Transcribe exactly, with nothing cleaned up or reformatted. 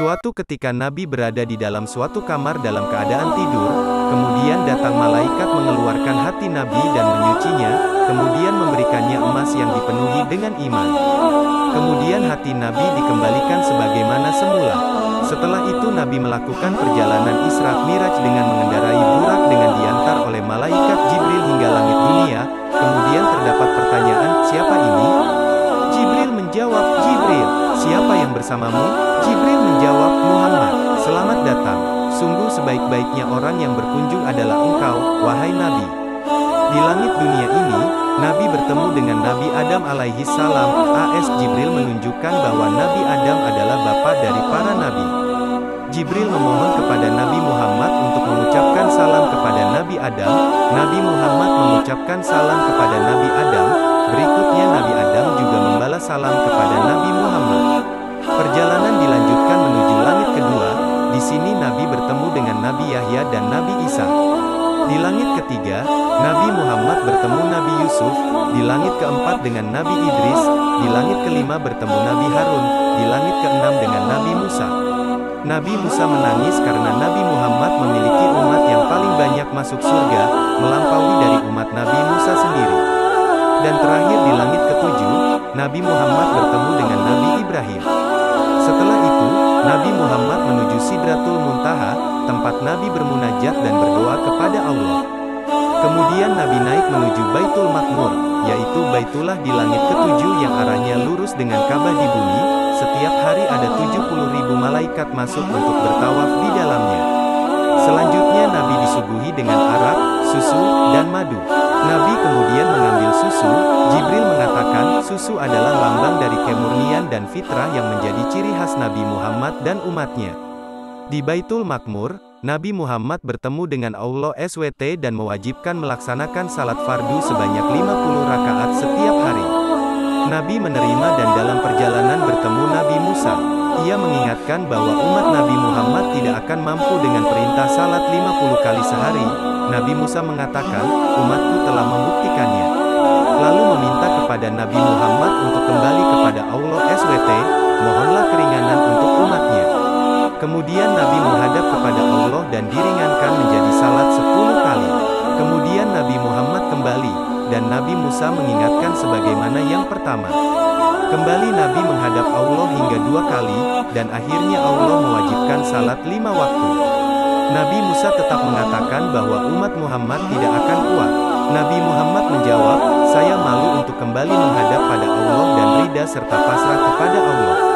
Suatu ketika Nabi berada di dalam suatu kamar dalam keadaan tidur, kemudian datang malaikat mengeluarkan hati Nabi dan menyucinya, kemudian memberikannya emas yang dipenuhi dengan iman. Kemudian hati Nabi dikembalikan sebagaimana semula. Setelah itu Nabi melakukan perjalanan Isra Miraj dengan mengendarai burak dengan diantar oleh malaikat Jibril hingga langit dunia. Kemudian terdapat pertanyaan, siapa ini? Jibril menjawab, Jibril, siapa yang bersamamu? Jibril menjawab, Muhammad, selamat datang. Sungguh sebaik-baiknya orang yang berkunjung adalah engkau, wahai Nabi. Di langit dunia ini, Nabi bertemu dengan Nabi Adam alaihi salam. A S Jibril menunjukkan bahwa Nabi Adam adalah bapa dari para nabi. Jibril memohon kepada Nabi Muhammad untuk mengucapkan salam kepada Nabi Adam. Nabi Muhammad mengucapkan salam kepada Nabi Adam. Berikutnya Nabi Adam juga membalas salam kepada Nabi Muhammad. Perjalanan dilanjutkan menuju langit kedua. Di sini Nabi bertemu dengan Nabi Yahya dan Nabi Isa. Di langit ketiga, Nabi Muhammad bertemu Nabi Yusuf. Di langit keempat dengan Nabi Idris. Di langit kelima bertemu Nabi Harun. Di langit keenam dengan Nabi Musa. Nabi Musa menangis karena Nabi Muhammad memiliki umat yang paling banyak masuk surga, melampaui dari umat Nabi Musa sendiri. Dan terakhir di langit ketujuh, Nabi Muhammad bertemu dengan Nabi Ibrahim. Setelah itu, Nabi Muhammad menuju Sidratul Muntaha, tempat Nabi bermunajat dan berdoa kepada Allah. Kemudian Nabi naik menuju Baitul Maqmur, yaitu Baitullah di langit ketujuh yang arahnya lurus dengan Ka'bah di bumi. Setiap hari ada tujuh puluh ribu malaikat masuk untuk bertawaf di dalamnya. Selanjutnya Nabi disuguhi dengan arak, susu, dan madu. Nabi kemudian mengambil susu. Jibril mengatakan, susu adalah lambang dari kemurnian dan fitrah yang menjadi ciri khas Nabi Muhammad dan umatnya. Di Baitul Maqmur, Nabi Muhammad bertemu dengan Allah SWT dan mewajibkan melaksanakan salat fardu sebanyak lima puluh rakaat setiap hari. Nabi menerima dan dalam perjalanan bertemu Nabi Musa. Ia mengingatkan bahwa umat Nabi Muhammad tidak akan mampu dengan perintah salat lima puluh kali sehari. Nabi Musa mengatakan, umatku telah membuktikannya. Lalu meminta kepada Nabi Muhammad untuk kembali kepada Allah S W T, mohonlah keringanan untuk umatnya. Kemudian Nabi menghadap kepada Allah dan diringankan menjadi salat sepuluh kali. Kemudian Nabi Muhammad kembali, dan Nabi Musa mengingatkan sebagaimana yang pertama. Kembali Nabi menghadap Allah hingga dua kali, dan akhirnya Allah mewajibkan salat lima waktu. Nabi Musa tetap mengatakan bahwa umat Muhammad tidak akan kuat. Nabi Muhammad menjawab, saya malu untuk kembali menghadap pada Allah dan ridha serta pasrah kepada Allah.